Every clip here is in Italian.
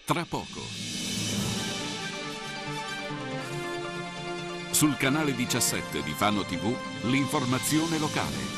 tra poco. Sul canale 17 di Fano TV, l'informazione locale.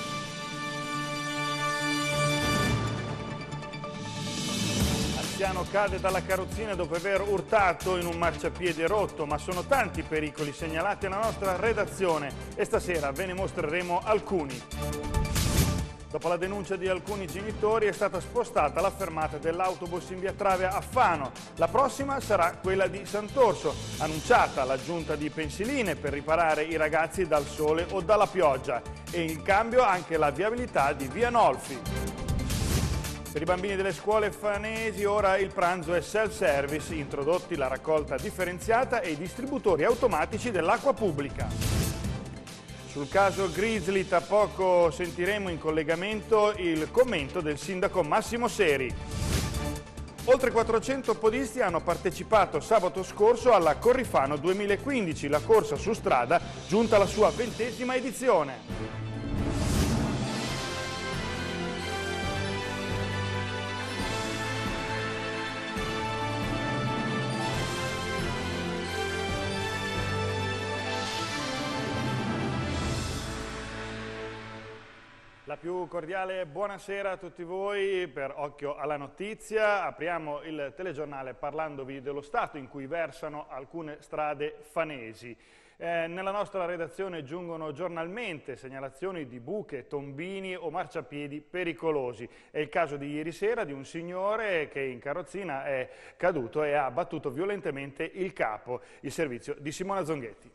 Anziano cade dalla carrozzina dopo aver urtato in un marciapiede rotto, ma sono tanti i pericoli segnalati alla nostra redazione e stasera ve ne mostreremo alcuni. Dopo la denuncia di alcuni genitori è stata spostata la fermata dell'autobus in via Travia a Fano. La prossima sarà quella di Sant'Orso, annunciata l'aggiunta di pensiline per riparare i ragazzi dal sole o dalla pioggia e in cambio anche la viabilità di via Nolfi. Per i bambini delle scuole fanesi ora il pranzo è self-service, introdotti la raccolta differenziata e i distributori automatici dell'acqua pubblica. Sul caso Grizzly tra poco sentiremo in collegamento il commento del sindaco Massimo Seri. Oltre 400 podisti hanno partecipato sabato scorso alla Corrifano 2015, la corsa su strada giunta alla sua 20ª edizione. La più cordiale buonasera a tutti voi per Occhio alla Notizia. Apriamo il telegiornale parlandovi dello stato in cui versano alcune strade fanesi. Nella nostra redazione giungono giornalmente segnalazioni di buche, tombini o marciapiedi pericolosi. È il caso di ieri sera di un signore che in carrozzina è caduto e ha battuto violentemente il capo. Il servizio di Simona Zonghetti.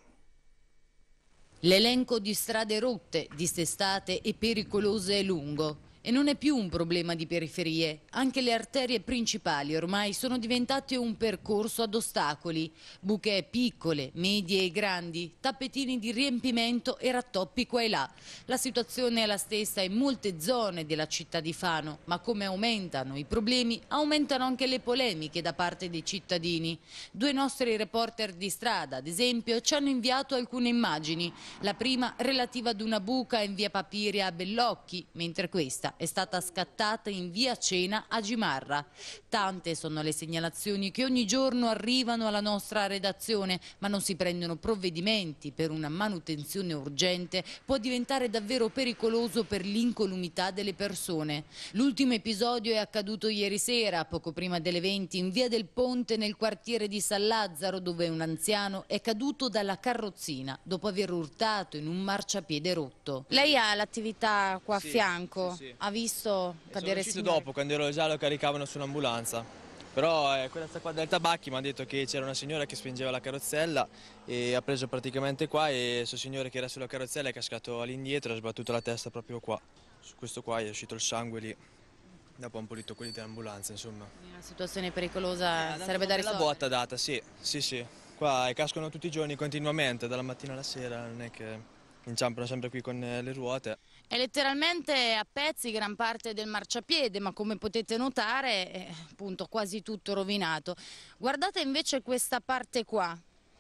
L'elenco di strade rotte, dissestate e pericolose è lungo. E non è più un problema di periferie. Anche le arterie principali ormai sono diventate un percorso ad ostacoli. Buche piccole, medie e grandi, tappetini di riempimento e rattoppi qua e là. La situazione è la stessa in molte zone della città di Fano, ma come aumentano i problemi, aumentano anche le polemiche da parte dei cittadini. Due nostri reporter di strada, ad esempio, ci hanno inviato alcune immagini. La prima relativa ad una buca in via Papiria a Bellocchi, mentre questa è stata scattata in via Cena a Gimarra. Tante sono le segnalazioni che ogni giorno arrivano alla nostra redazione, ma non si prendono provvedimenti per una manutenzione urgente. Può diventare davvero pericoloso per l'incolumità delle persone. L'ultimo episodio è accaduto ieri sera, poco prima delle 20, in via del Ponte nel quartiere di San Lazzaro, dove un anziano è caduto dalla carrozzina dopo aver urtato in un marciapiede rotto. Lei ha l'attività qua a fianco? Sì. Ha visto cadere il Sono uscito signore? dopo, quando ero già lo caricavano su un'ambulanza. Però quella qua del tabacchi mi ha detto che c'era una signora che spingeva la carrozzella e ha preso praticamente qua e questo signore che era sulla carrozzella è cascato all'indietro e ha sbattuto la testa proprio qua. Su questo qua è uscito il sangue lì. Dopo han pulito quelli dell'ambulanza, insomma. Una situazione pericolosa, sarebbe da risolvere. La botta data, sì. Qua cascano tutti i giorni continuamente, dalla mattina alla sera, non è che inciampano sempre qui con le ruote. È letteralmente a pezzi gran parte del marciapiede, ma come potete notare è appunto quasi tutto rovinato. Guardate invece questa parte qua,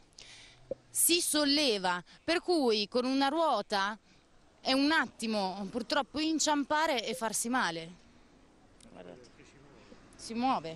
si solleva, per cui con una ruota è un attimo purtroppo inciampare e farsi male. Guardate, si muove.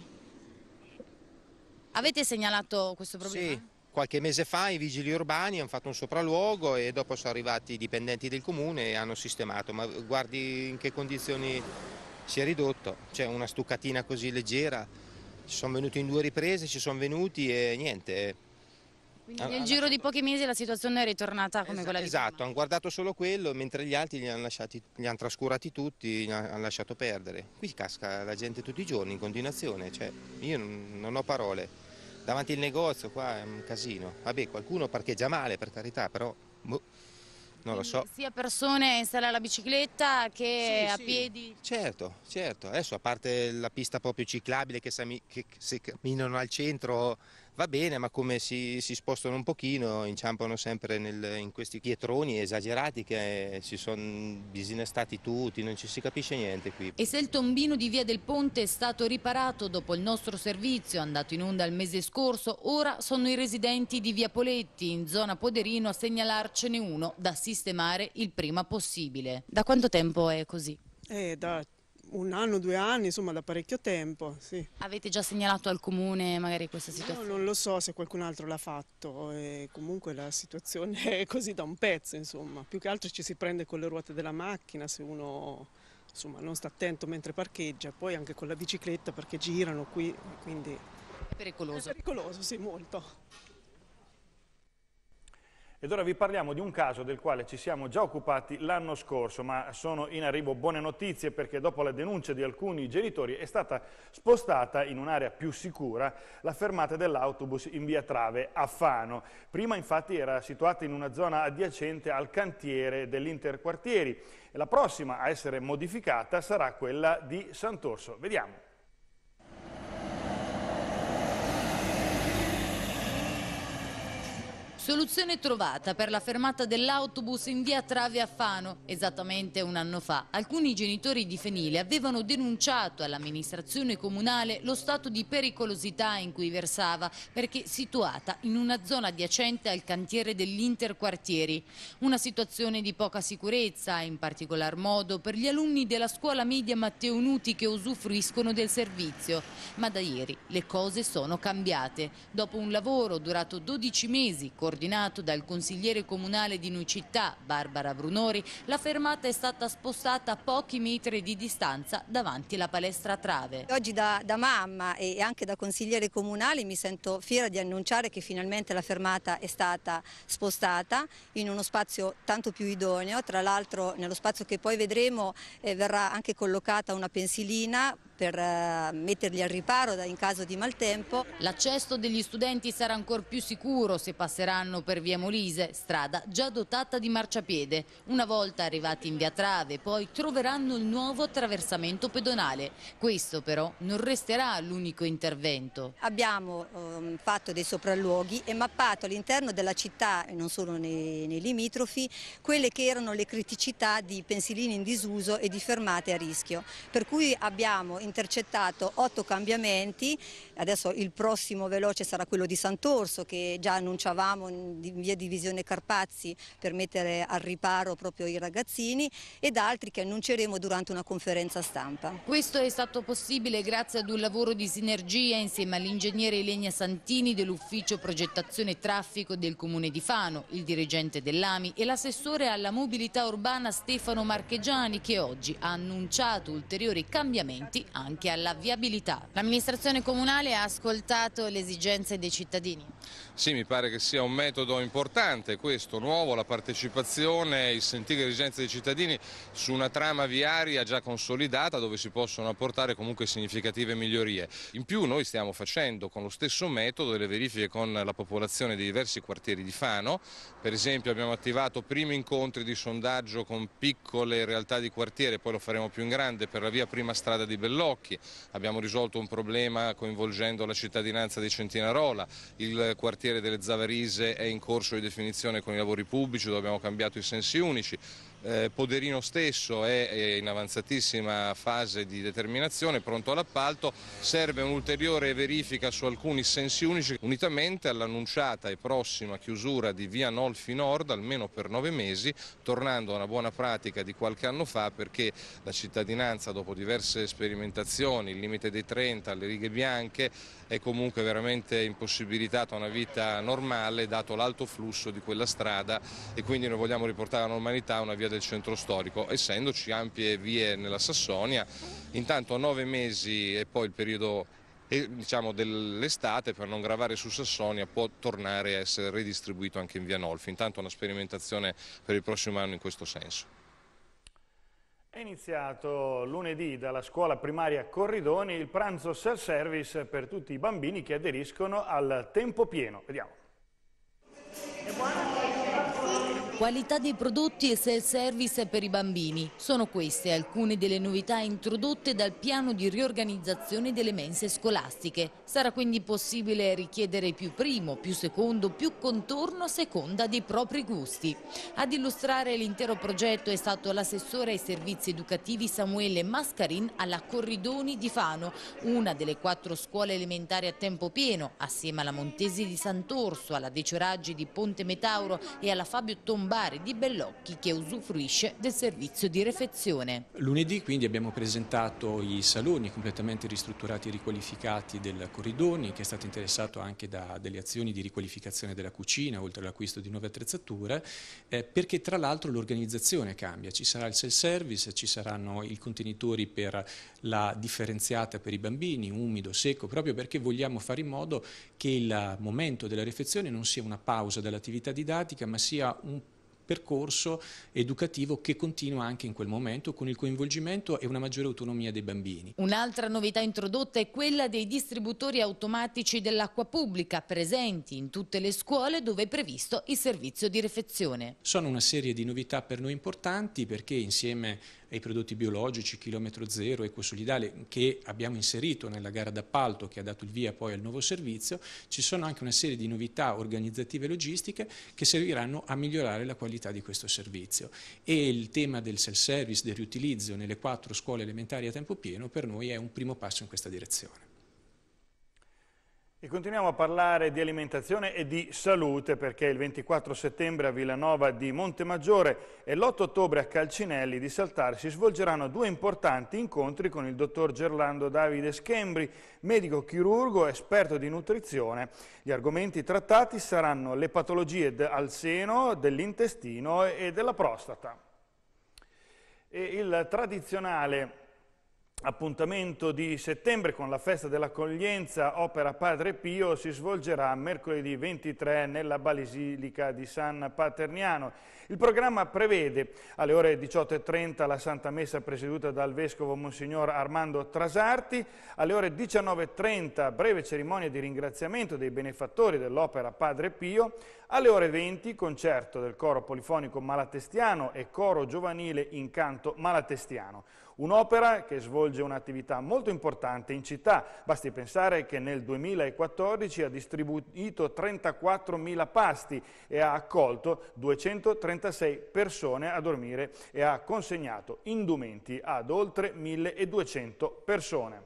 Avete segnalato questo problema? Sì. Qualche mese fa i vigili urbani hanno fatto un sopralluogo e dopo sono arrivati i dipendenti del comune e hanno sistemato, ma guardi in che condizioni si è ridotto, c'è una stuccatina così leggera, ci sono venuti in 2 riprese, ci sono venuti e niente. Quindi nel giro di pochi mesi la situazione è ritornata come quella di prima? Esatto, hanno guardato solo quello, mentre gli altri li hanno trascurati tutti, li hanno lasciato perdere. Qui casca la gente tutti i giorni in continuazione, cioè io non ho parole. Davanti al negozio qua è un casino. Vabbè, qualcuno parcheggia male, per carità, però non lo so. Sia persone in sella alla bicicletta che Sì, a sì. piedi? Certo. Adesso a parte la pista proprio ciclabile che se camminano al centro va bene, ma come si spostano un pochino inciampano sempre in questi pietroni esagerati che si sono disinestati tutti, non ci si capisce niente qui. E se il tombino di via del Ponte è stato riparato dopo il nostro servizio andato in onda il mese scorso, ora sono i residenti di via Poletti in zona Poderino a segnalarcene uno da sistemare il prima possibile. Da quanto tempo è così? Da 1 anno, 2 anni, insomma da parecchio tempo, sì. Avete già segnalato al comune magari questa situazione? Io non lo so se qualcun altro l'ha fatto, e comunque la situazione è così da un pezzo, insomma. Più che altro ci si prende con le ruote della macchina se uno insomma, non sta attento mentre parcheggia, poi anche con la bicicletta perché girano qui, quindi È pericoloso. è pericoloso, sì, molto. Ed ora vi parliamo di un caso del quale ci siamo già occupati l'anno scorso, ma sono in arrivo buone notizie perché dopo la denuncia di alcuni genitori è stata spostata in un'area più sicura la fermata dell'autobus in via Trave a Fano. Prima infatti era situata in una zona adiacente al cantiere dell'Interquartieri e la prossima a essere modificata sarà quella di Sant'Orso. Vediamo. Soluzione trovata per la fermata dell'autobus in via Trave a Fano. Esattamente 1 anno fa, alcuni genitori di Fenile avevano denunciato all'amministrazione comunale lo stato di pericolosità in cui versava perché situata in una zona adiacente al cantiere dell'Interquartieri. Una situazione di poca sicurezza, in particolar modo per gli alunni della scuola media Matteo Nuti che usufruiscono del servizio. Ma da ieri le cose sono cambiate. Dopo un lavoro durato 12 mesi, coordinato dal consigliere comunale di Nucittà, Barbara Brunori, la fermata è stata spostata a pochi metri di distanza davanti alla palestra Trave. Oggi da mamma e anche da consigliere comunale mi sento fiera di annunciare che finalmente la fermata è stata spostata in uno spazio tanto più idoneo. Tra l'altro nello spazio che poi vedremo verrà anche collocata una pensilina per metterli al riparo in caso di maltempo. L'accesso degli studenti sarà ancora più sicuro se passeranno per via Molise, strada già dotata di marciapiede. Una volta arrivati in via Trave, poi troveranno il nuovo attraversamento pedonale. Questo però non resterà l'unico intervento. Abbiamo fatto dei sopralluoghi e mappato all'interno della città, e non solo nei limitrofi, quelle che erano le criticità di pensilini in disuso e di fermate a rischio. Per cui abbiamo intercettato 8 cambiamenti, adesso il prossimo veloce sarà quello di Sant'Orso che già annunciavamo in via Divisione Carpazzi per mettere al riparo proprio i ragazzini ed altri che annunceremo durante una conferenza stampa. Questo è stato possibile grazie ad un lavoro di sinergia insieme all'ingegnere Ilenia Santini dell'ufficio progettazione e traffico del comune di Fano, il dirigente dell'AMI e l'assessore alla mobilità urbana Stefano Marchegiani che oggi ha annunciato ulteriori cambiamenti anche alla viabilità. L'amministrazione comunale ha ascoltato le esigenze dei cittadini? Sì, mi pare che sia un metodo importante questo, nuovo, la partecipazione, il sentire le esigenze dei cittadini su una trama viaria già consolidata dove si possono apportare comunque significative migliorie. In più noi stiamo facendo con lo stesso metodo delle verifiche con la popolazione dei diversi quartieri di Fano, per esempio abbiamo attivato primi incontri di sondaggio con piccole realtà di quartiere, poi lo faremo più in grande per la via Prima Strada di Bellocchi, abbiamo risolto un problema coinvolgendo la cittadinanza di Centinarola, il quartiere delle Zavarise è in corso di definizione con i lavori pubblici dove abbiamo cambiato i sensi unici. Poderino stesso è in avanzatissima fase di determinazione, pronto all'appalto, serve un'ulteriore verifica su alcuni sensi unici unitamente all'annunciata e prossima chiusura di via Nolfi Nord almeno per 9 mesi, tornando a una buona pratica di qualche anno fa perché la cittadinanza dopo diverse sperimentazioni, il limite dei 30, le righe bianche, è comunque veramente impossibilitata a una vita normale dato l'alto flusso di quella strada e quindi noi vogliamo riportare alla normalità una via del centro storico, essendoci ampie vie nella Sassonia. Intanto 9 mesi e poi il periodo diciamo, dell'estate per non gravare su Sassonia può tornare a essere ridistribuito anche in via Nolfi. Intanto una sperimentazione per il prossimo anno in questo senso. È iniziato lunedì dalla scuola primaria Corridoni il pranzo self-service per tutti i bambini che aderiscono al tempo pieno. Vediamo. Qualità dei prodotti e self-service per i bambini. Sono queste alcune delle novità introdotte dal piano di riorganizzazione delle mense scolastiche. Sarà quindi possibile richiedere più primo, più secondo, più contorno a seconda dei propri gusti. Ad illustrare l'intero progetto è stato l'assessore ai servizi educativi Samuele Mascarin alla Corridoni di Fano, una delle 4 scuole elementari a tempo pieno, assieme alla Montesi di Sant'Orso, alla De Ceraggi di Ponte Metauro e alla Fabio Tomba Lombari di Bellocchi che usufruisce del servizio di refezione. Lunedì quindi abbiamo presentato i saloni completamente ristrutturati e riqualificati del Corridoni, che è stato interessato anche da delle azioni di riqualificazione della cucina, oltre all'acquisto di nuove attrezzature, perché tra l'altro l'organizzazione cambia. Ci sarà il self-service, ci saranno i contenitori per la differenziata per i bambini, umido, secco, proprio perché vogliamo fare in modo che il momento della refezione non sia una pausa dall'attività didattica, ma sia un percorso educativo che continua anche in quel momento con il coinvolgimento e una maggiore autonomia dei bambini. Un'altra novità introdotta è quella dei distributori automatici dell'acqua pubblica presenti in tutte le scuole dove è previsto il servizio di refezione. Sono una serie di novità per noi importanti perché insieme ai prodotti biologici, chilometro zero, ecosolidale, che abbiamo inserito nella gara d'appalto che ha dato il via poi al nuovo servizio, ci sono anche una serie di novità organizzative e logistiche che serviranno a migliorare la qualità di questo servizio. E il tema del self-service, del riutilizzo nelle 4 scuole elementari a tempo pieno per noi è un primo passo in questa direzione. E continuiamo a parlare di alimentazione e di salute perché il 24 settembre a Villanova di Montemaggiore e l'8 ottobre a Calcinelli di Saltare si svolgeranno 2 importanti incontri con il dottor Gerlando Davide Schembri, medico chirurgo esperto di nutrizione. Gli argomenti trattati saranno le patologie al seno, dell'intestino e della prostata. E il tradizionale appuntamento di settembre con la festa dell'accoglienza Opera Padre Pio si svolgerà mercoledì 23 nella Basilica di San Paterniano. Il programma prevede alle ore 18:30 la Santa Messa presieduta dal Vescovo Monsignor Armando Trasarti, alle ore 19:30 breve cerimonia di ringraziamento dei benefattori dell'Opera Padre Pio, alle ore 20 concerto del coro polifonico malatestiano e coro giovanile in canto malatestiano. Un'opera che svolge un'attività molto importante in città, basti pensare che nel 2014 ha distribuito 34.000 pasti e ha accolto 236 persone a dormire e ha consegnato indumenti ad oltre 1.200 persone.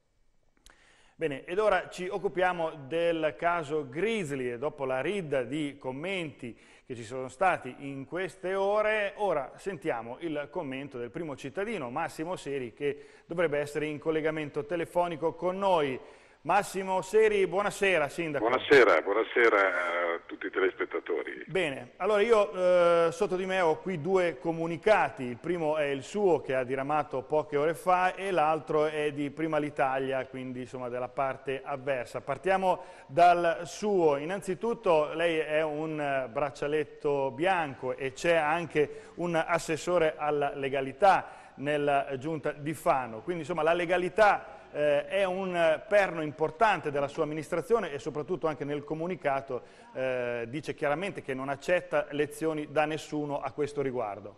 Bene, ed ora ci occupiamo del caso Grisly e dopo la ridda di commenti che ci sono stati in queste ore, ora sentiamo il commento del primo cittadino, Massimo Seri, che dovrebbe essere in collegamento telefonico con noi. Massimo Seri, buonasera Sindaco. Buonasera a tutti i telespettatori. Bene, allora io sotto di me ho qui 2 comunicati, il primo è il suo che ha diramato poche ore fa e l'altro è di Prima l'Italia, quindi insomma della parte avversa. Partiamo dal suo, innanzitutto lei è un braccialetto bianco e c'è anche un assessore alla legalità nella giunta di Fano, quindi insomma la legalità è un perno importante della sua amministrazione e soprattutto anche nel comunicato dice chiaramente che non accetta lezioni da nessuno a questo riguardo.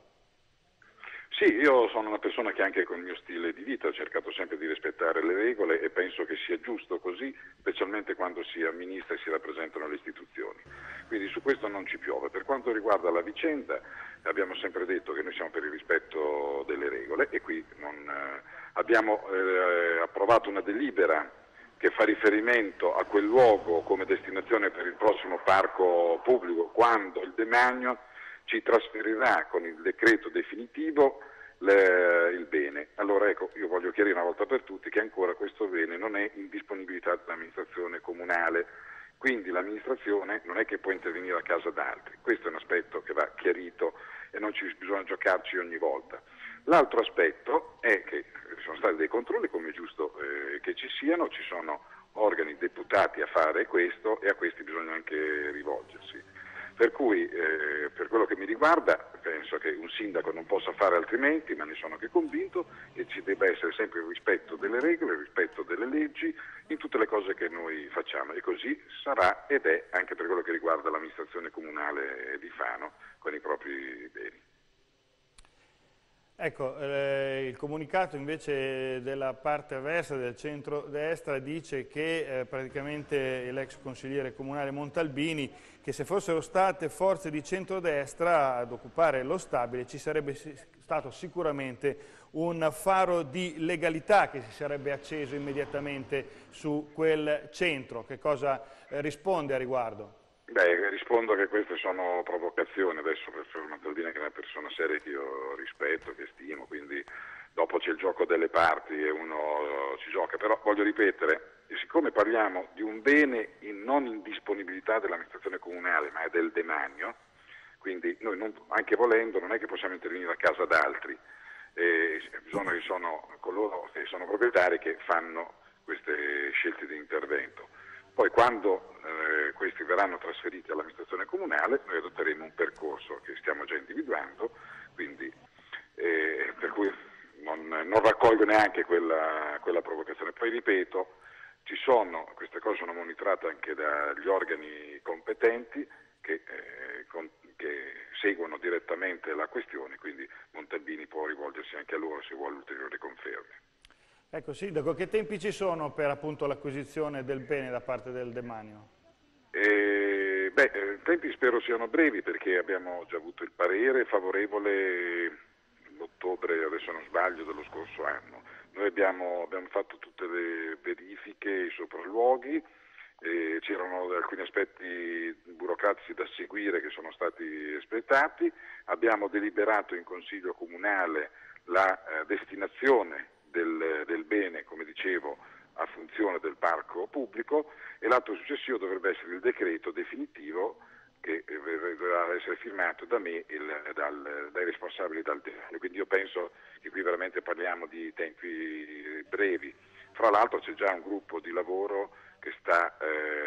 Sì, io sono una persona che anche con il mio stile di vita ho cercato sempre di rispettare le regole e penso che sia giusto così, specialmente quando si amministra e si rappresentano le istituzioni. Quindi su questo non ci piove. Per quanto riguarda la vicenda, abbiamo sempre detto che noi siamo per il rispetto delle regole e qui abbiamo approvato una delibera che fa riferimento a quel luogo come destinazione per il prossimo parco pubblico quando il demanio ci trasferirà con il decreto definitivo il bene. Allora ecco, io voglio chiarire una volta per tutti che ancora questo bene non è in disponibilità dell'amministrazione comunale, quindi l'amministrazione non è che può intervenire a casa d'altri. Questo è un aspetto che va chiarito e non ci bisogna giocarci ogni volta. L'altro aspetto è che ci sono stati dei controlli, come è giusto che ci siano, ci sono organi deputati a fare questo e a questi bisogna anche rivolgersi. Per cui, per quello che mi riguarda, penso che un sindaco non possa fare altrimenti, ma ne sono anche convinto che ci debba essere sempre il rispetto delle regole, il rispetto delle leggi in tutte le cose che noi facciamo e così sarà ed è anche per quello che riguarda l'amministrazione comunale di Fano con i propri beni. Ecco, il comunicato invece della parte avversa del centro-destra dice che praticamente l'ex consigliere comunale Montalbini, che se fossero state forze di centrodestra ad occupare lo stabile ci sarebbe stato sicuramente un faro di legalità che si sarebbe acceso immediatamente su quel centro. Che cosa risponde a riguardo? Beh, rispondo che queste sono provocazioni. Adesso professor Mazzaldini è una persona seria che io rispetto, che stimo, quindi dopo c'è il gioco delle parti e uno ci gioca, però voglio ripetere, siccome parliamo di un bene non in disponibilità dell'amministrazione comunale ma è del demanio, quindi noi anche volendo non è che possiamo intervenire a casa d'altri, bisogna che sono coloro che sono proprietari che fanno queste scelte di intervento. Poi quando questi verranno trasferiti all'amministrazione comunale noi adotteremo un percorso che stiamo già individuando, quindi, per cui non raccolgo neanche quella provocazione. Poi ripeto, queste cose sono monitorate anche dagli organi competenti che seguono direttamente la questione, quindi Montalbini può rivolgersi anche a loro se vuole ulteriori conferme. Ecco, Sindaco, che tempi ci sono per appunto l'acquisizione del bene da parte del demanio? I tempi spero siano brevi perché abbiamo già avuto il parere favorevole l'ottobre, adesso non sbaglio, dello scorso anno. Noi abbiamo fatto tutte le verifiche, i sopralluoghi, c'erano alcuni aspetti burocratici da seguire che sono stati espletati, abbiamo deliberato in Consiglio Comunale la destinazione del bene, come dicevo, a funzione del parco pubblico e l'atto successivo dovrebbe essere il decreto definitivo che dovrà essere firmato da me e dai responsabili del demanio. Quindi io penso che qui veramente parliamo di tempi brevi. Fra l'altro c'è già un gruppo di lavoro che sta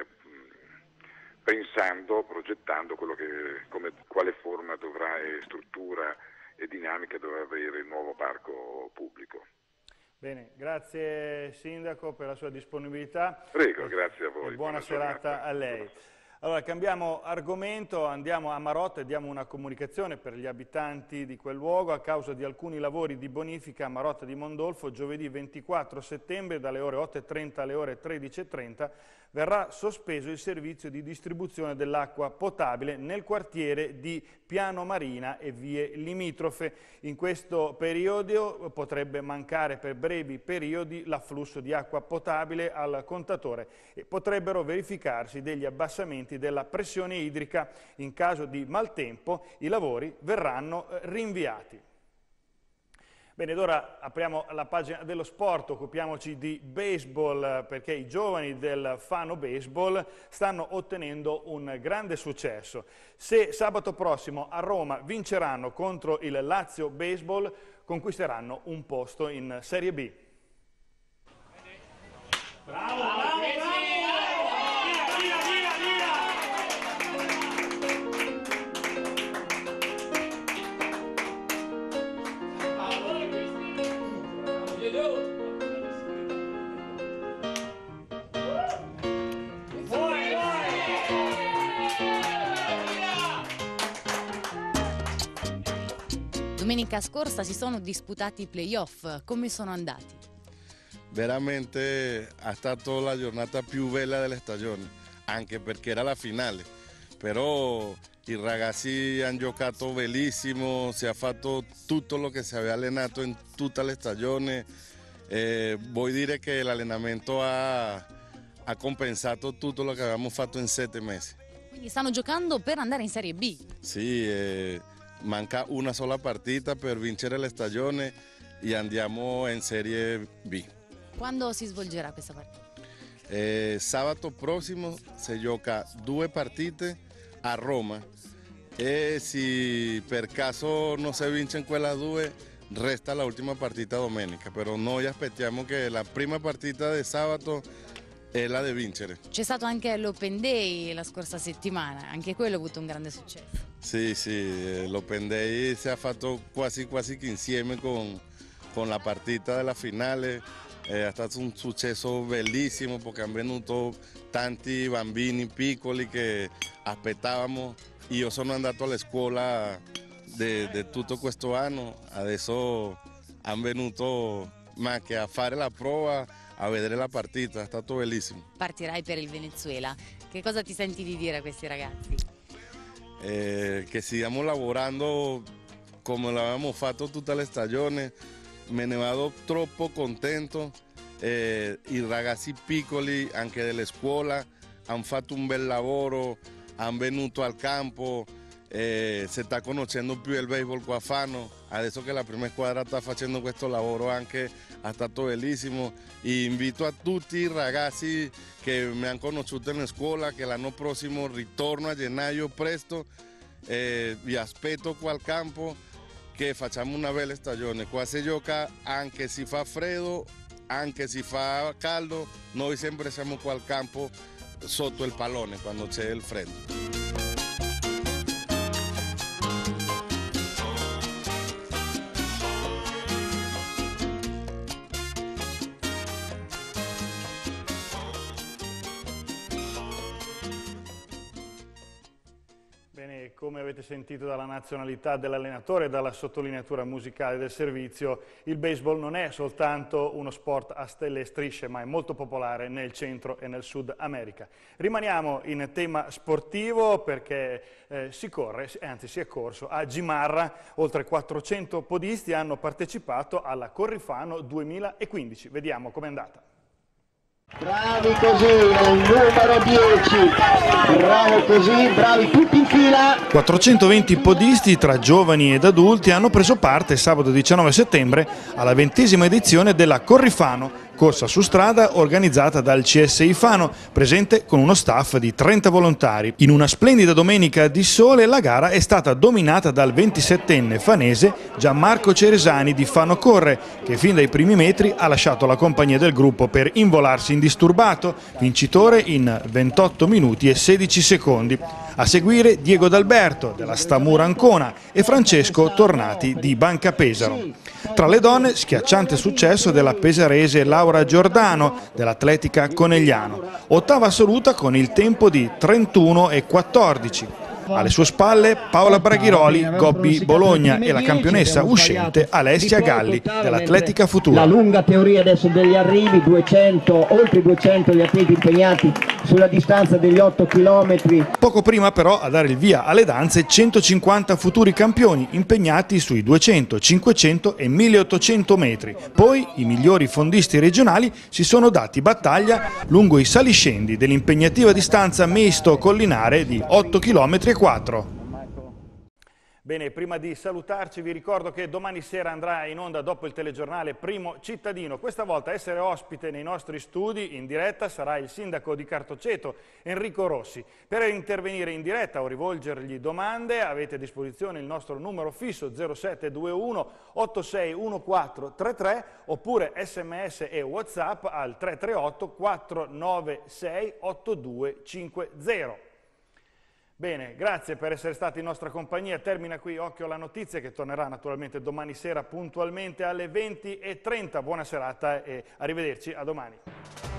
pensando, progettando quale forma dovrà, struttura e dinamica dovrà avere il nuovo parco pubblico. Bene, grazie Sindaco per la sua disponibilità. Prego, grazie a voi. Buona serata a lei. Allora, cambiamo argomento, andiamo a Marotta e diamo una comunicazione per gli abitanti di quel luogo. A causa di alcuni lavori di bonifica a Marotta di Mondolfo, giovedì 24 settembre dalle ore 8:30 alle ore 13:30 verrà sospeso il servizio di distribuzione dell'acqua potabile nel quartiere di Piano Marina e vie limitrofe. In questo periodo potrebbe mancare per brevi periodi l'afflusso di acqua potabile al contatore e potrebbero verificarsi degli abbassamenti della pressione idrica. In caso di maltempo i lavori verranno rinviati. Bene, ed ora apriamo la pagina dello sport, occupiamoci di baseball perché i giovani del Fano Baseball stanno ottenendo un grande successo. Se sabato prossimo a Roma vinceranno contro il Lazio Baseball, conquisteranno un posto in Serie B. Bravo, bravo, bravo! Domenica scorsa si sono disputati i playoff, come sono andati? Veramente è stata la giornata più bella della stagione, anche perché era la finale, però i ragazzi hanno giocato bellissimo, si è fatto tutto lo che si aveva allenato in tutta la stagione, vuol dire che l'allenamento ha compensato tutto lo che avevamo fatto in 7 mesi. Quindi stanno giocando per andare in Serie B? Sì, manca una sola partita per vincere la stagione e andiamo in Serie B. Quando si svolgerà questa partita? Sabato prossimo si gioca 2 partite a Roma e se per caso non si vince in quelle 2 resta la ultima partita domenica, però noi aspettiamo che la prima partita di sabato è la di vincere. C'è stato anche l'Open Day la scorsa settimana, anche quello ha avuto un grande successo. Sì, l'Open Day si è fatto quasi che insieme con la partita della finale, è stato un successo bellissimo perché hanno venuto tanti bambini piccoli che aspettavamo. Io sono andato alla scuola di tutto questo anno, adesso hanno venuto ma che a fare la prova, a vedere la partita, è stato bellissimo. Partirai per il Venezuela, che cosa ti senti di dire a questi ragazzi? Che stiamo lavorando come l'avevamo fatto tutta la stagione, me ne vado troppo contento, i ragazzi piccoli anche della scuola hanno fatto un bel lavoro, hanno venuto al campo, si sta conoscendo più il baseball qua a Fano, adesso che la prima squadra sta facendo questo lavoro anche è stato bellissimo. E invito a tutti i ragazzi che mi hanno conosciuto in scuola che l'anno prossimo ritorno a gennaio presto, vi aspetto qua al campo che facciamo una bella stagione. Qua si gioca anche se fa freddo, anche se fa caldo, noi sempre siamo qua al campo sotto il pallone quando c'è il freddo. Bene, come avete sentito dalla nazionalità dell'allenatore e dalla sottolineatura musicale del servizio, il baseball non è soltanto uno sport a stelle e strisce, ma è molto popolare nel centro e nel sud America. Rimaniamo in tema sportivo perché si corre, anzi si è corso a Gimarra. Oltre 400 podisti hanno partecipato alla Corrifano 2015. Vediamo com'è andata. Bravi così, il numero 10, bravo così, bravi tutti in fila. 420 podisti tra giovani ed adulti hanno preso parte sabato 19 settembre alla 20ª edizione della Corrifano, corsa su strada organizzata dal CSI Fano, presente con uno staff di 30 volontari. In una splendida domenica di sole la gara è stata dominata dal 27enne fanese Gianmarco Ceresani di Fano Corre, che fin dai primi metri ha lasciato la compagnia del gruppo per involarsi indisturbato, vincitore in 28 minuti e 16 secondi. A seguire Diego D'Alberto della Stamura Ancona e Francesco Tornati di Banca Pesaro. Tra le donne, schiacciante successo della pesarese Laura Giordano dell'Atletica Conegliano, ottava assoluta con il tempo di 31,14. Alle sue spalle Paola Braghiroli, Gobbi Bologna e la campionessa uscente Alessia Galli dell'Atletica Futura. La lunga teoria adesso degli arrivi, 200, oltre 200 gli atleti impegnati sulla distanza degli 8 km. Poco prima però a dare il via alle danze 150 futuri campioni impegnati sui 200, 500 e 1800 metri. Poi i migliori fondisti regionali si sono dati battaglia lungo i saliscendi dell'impegnativa distanza misto collinare di 8 km e 4. Bene, prima di salutarci vi ricordo che domani sera andrà in onda dopo il telegiornale Primo Cittadino. Questa volta a essere ospite nei nostri studi in diretta sarà il sindaco di Cartoceto, Enrico Rossi. Per intervenire in diretta o rivolgergli domande avete a disposizione il nostro numero fisso 0721 861433 oppure sms e whatsapp al 338 496 8250. Bene, grazie per essere stati in nostra compagnia. Termina qui Occhio alla Notizia, che tornerà naturalmente domani sera puntualmente alle 20:30. Buona serata e arrivederci, a domani.